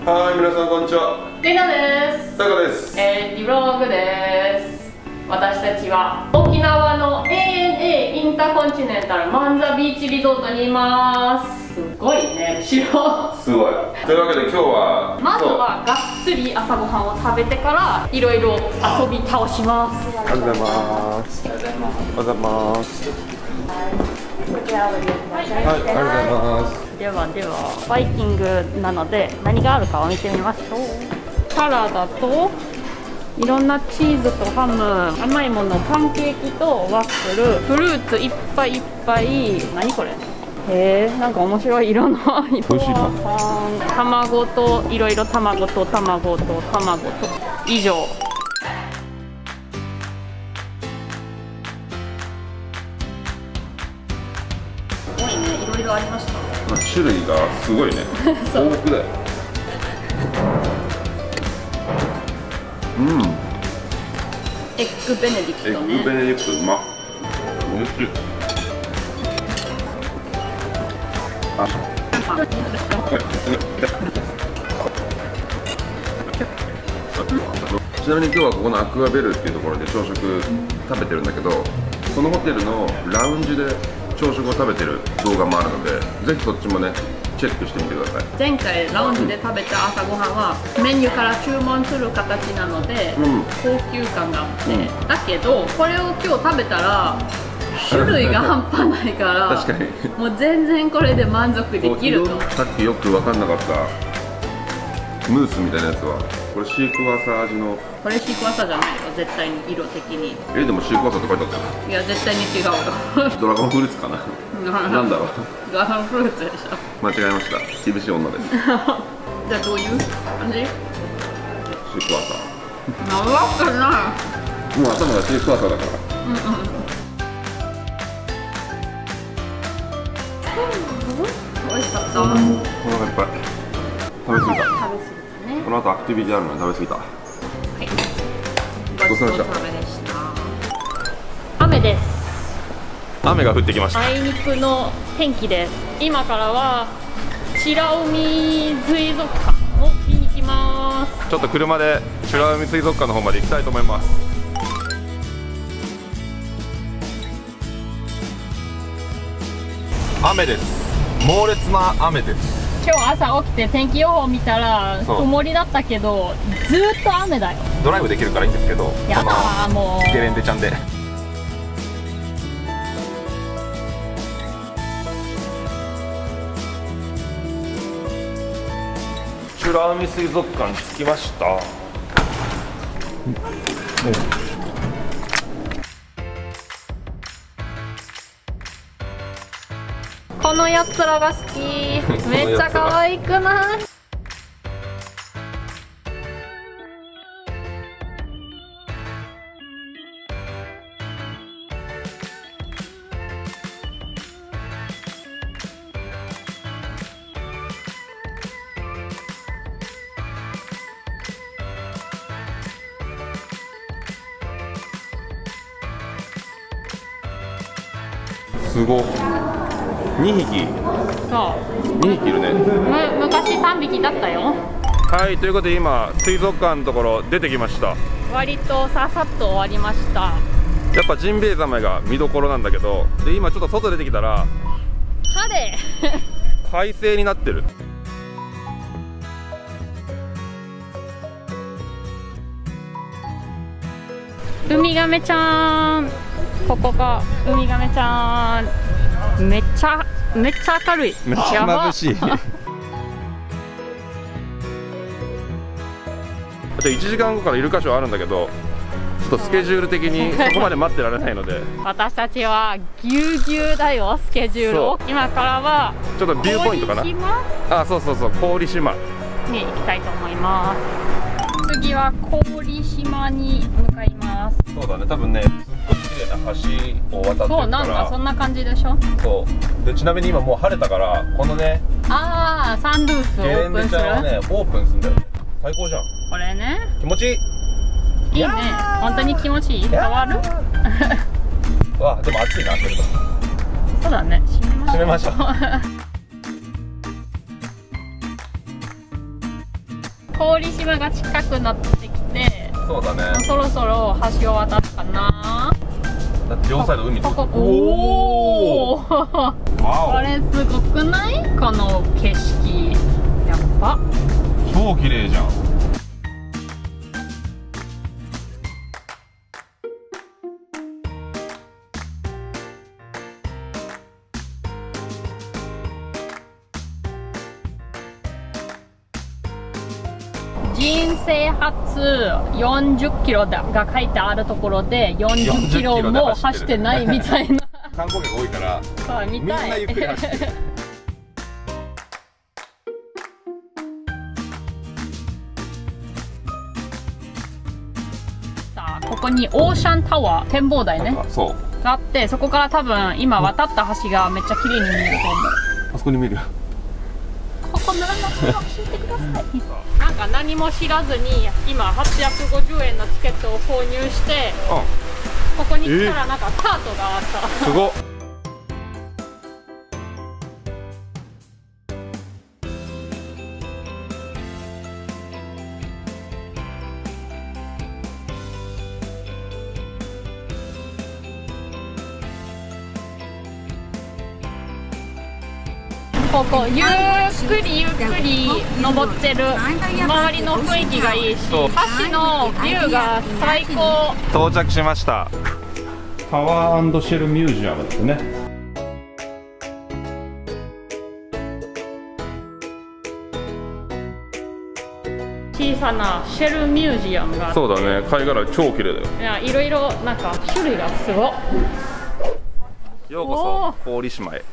はい、皆さんこんにちは。 レナです。 タカです。 リブログです。私たちは沖縄の ANA インターコンチネンタル万座ビーチリゾートにいます。すごいね、後ろすごい。というわけで今日はまずはがっつり朝ごはんを食べてからいろいろ遊び倒します。 おはようございます。おはようございます。 こちらを入れてください。 はい、ありがとうございます。 ではバイキングなので何があるかを見てみましょう。サラダといろんなチーズとハム、甘いもの、パンケーキとワッフル、フルーツいっぱいいっぱい。何これ？なんか面白い色のいっぱい。卵といろいろ卵と以上。すごいね、いろいろありました。 種類がすごいね。豊富だよ。 エッグベネディクトね。 エッグベネディクトうまっ。おいしい。ちなみに今日はここのアクアベルっていうところで朝食食べてるんだけど、そのホテルのラウンジで朝食を食べてる動画もあるので、ぜひそっちもねチェックしてみてください。 前回ラウンジで食べた朝ごはんはメニューから注文する形なので、高級感があって、だけどこれを今日食べたら種類が半端ないから確かにもう全然これで満足できると。 さっきよく分かんなかったムースみたいなやつはこれシークワーサー味の。 これシークワーサーじゃないよ、絶対に色的に。 でもシークワーサーって書いてあったよ。 いや絶対に違うよ。 ドラゴンフルーツかな。なんだろう。 ドラゴンフルーツでしょ。 間違えました。厳しい女です。 じゃあどういう感じ？ シークワーサ長くない。 もう頭がシークワーサーだから。 美味しかった。 お腹いっぱい。食べ過ぎた。 食べ過ぎたね。 この後アクティビティあるのに食べ過ぎた。 はい。ごちそうさまでした。雨です。 雨が降ってきました。 あいにくの天気です。今からは白海水族館を見に行きます。 ちょっと車で白海水族館の方まで行きたいと思います。雨です。猛烈な雨です。 今日朝起きて天気予報見たら曇りだったけどずーっと雨だよ。 ドライブできるからいいんですけど、 やだーもうゲレンデちゃんで。美ら海水族館に着きました。 このやつらが好き。めっちゃ可愛くない？ すごい。2匹。 そう 2匹いるね。 昔3匹だったよ。 はい、ということで今水族館のところ出てきました。 割とささっと終わりました。 やっぱジンベエザメが見どころなんだけど、で今ちょっと外出てきたら晴れ快晴になってる。 ウミガメちゃん、ここがウミガメちゃん。めっちゃ明るい。 めっちゃ眩しい。あと1時間後からいる箇所あるんだけど、ちょっとスケジュール的にそこまで待ってられないので私たちはぎゅうぎゅうだよ、スケジュールを。今からはちょっとビューポイントかな。あ、そう郡島に行きたいと思います。次は郡島に向かいます。 そうだね、多分ね、すっごい綺麗な橋を渡ってるから。そう、 なんかそんな感じでしょ。 そうで、ちなみに今もう晴れたから、このね、 サンルーフをオープンする。ゲレンデちゃんをね、オープンするんだよね。最高じゃん。これね、気持ちいい。いいね、本当に気持ちいい。変わる。わ、でも暑いな、それと。そうだね、閉めましょう。 郡島が近くなってきて、 そうだね。 もうそろそろ橋を渡るかな。 だって両サイド海。 ここ、おおわこれすごくない？この景色やっぱ超綺麗じゃん。 人生初40キロが書いてあるところで40キロも走ってないみたいな観光客多いからそう見みんたいなゆっくり走ってる。 さあここにオーシャンタワー展望台ねそうがあって、そこから多分今渡った橋がめっちゃ綺麗に見えると思う。 あそこに見える。 ここ何の話を聞いてください。なんか何も知らずに今850円のチケットを購入して、ここに来たらなんかカートがあった。 すごっ。 ここゆっくりゆっくり登ってる。周りの雰囲気がいいし、橋のビューが最高。 到着しました。タワー&シェルミュージアムですね。 小さなシェルミュージアムがあって、 そうだね。貝殻超綺麗だよ。 いやいろいろなんか種類がすごっ。 ようこそ郡島へ。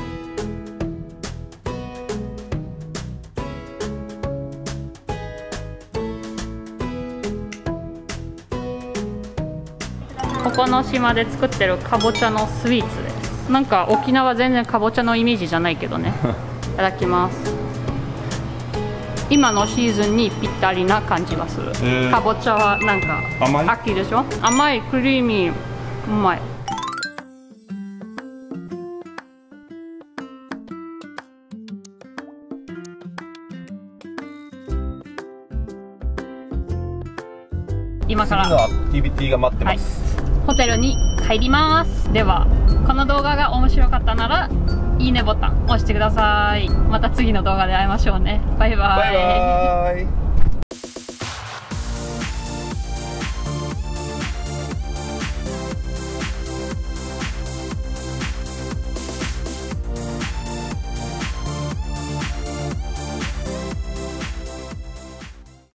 ここの島で作ってるかぼちゃのスイーツです。なんか沖縄全然かぼちゃのイメージじゃないけどね。いただきます。今のシーズンにぴったりな感じがする。かぼちゃはなんか甘い秋でしょ。甘いクリーミーうまい。今から次のアクティビティが待ってます。 ホテルに帰ります。ではこの動画が面白かったならいいねボタン押してください。また次の動画で会いましょうね。バイバイ。 バイバーイ。